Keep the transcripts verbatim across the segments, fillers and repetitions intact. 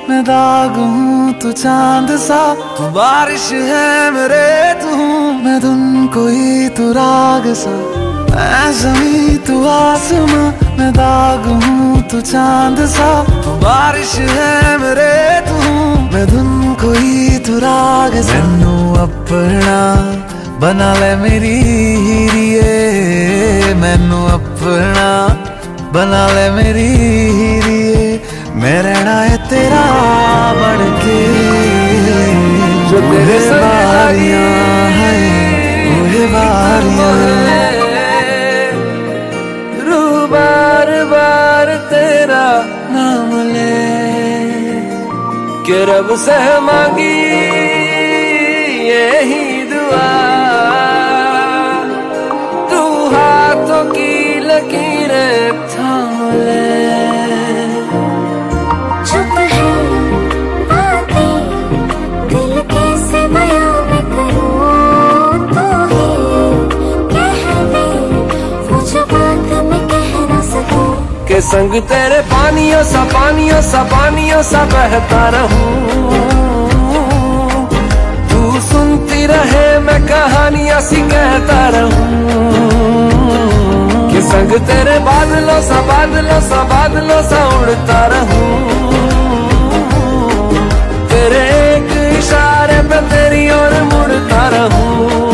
मैं दाग हूँ तू चांद सा, तू बारिश है मेरे तू मैं धुन कोई तू राग सा, मैं ज़मीं तू आसमां, मैं दाग हूँ तू चांद सा, तू बारिश है मेरे तू मैं धुन कोई तू राग सा। मैनू अपना बना ले मेरी हीरिए, मैनू अपना बना ले मेरी हीरिए, मैं रहना है तेरा बढ़ के, जो तेरे बारियां हैं वो बारियां रू बार बार तेरा नाम ले के रब से मांगी यही दुआ, तू हाथों की लकीरें थाम ले। चुप है बातें दिल कैसे बयां मैं करूं, तो ही कह दे वो जो बात मैं कह ना सकूं, के संग तेरे पानियों सा पानियों सा पानियों सा बहता रहूं, तू सुनती रहे मैं कहानियां सी कहता रहूं, के संग तेरे बादलों सा बादलों सा बादलों सा उड़ता रहूं, तेरे एक इशारे पे तेरी ओर मुड़ता रहूं।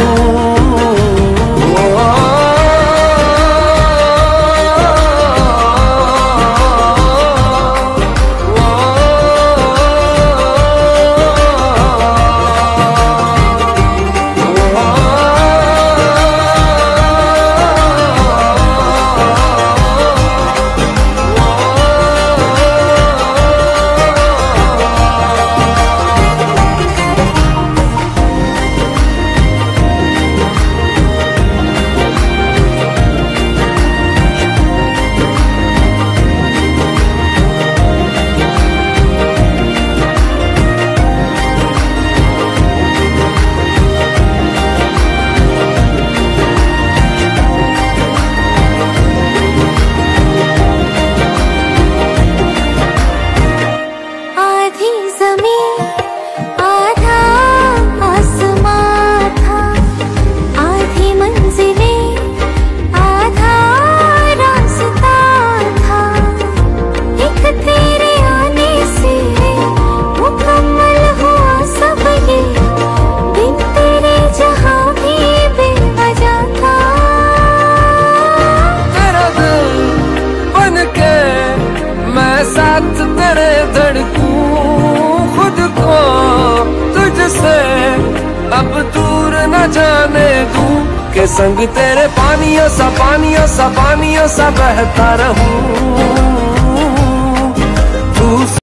तेरे धड़कूं खुद को तुझसे अब दूर न जाने दूं, के संग तेरे पानियों सा पानियों सा पानियों सा बहता रहूं।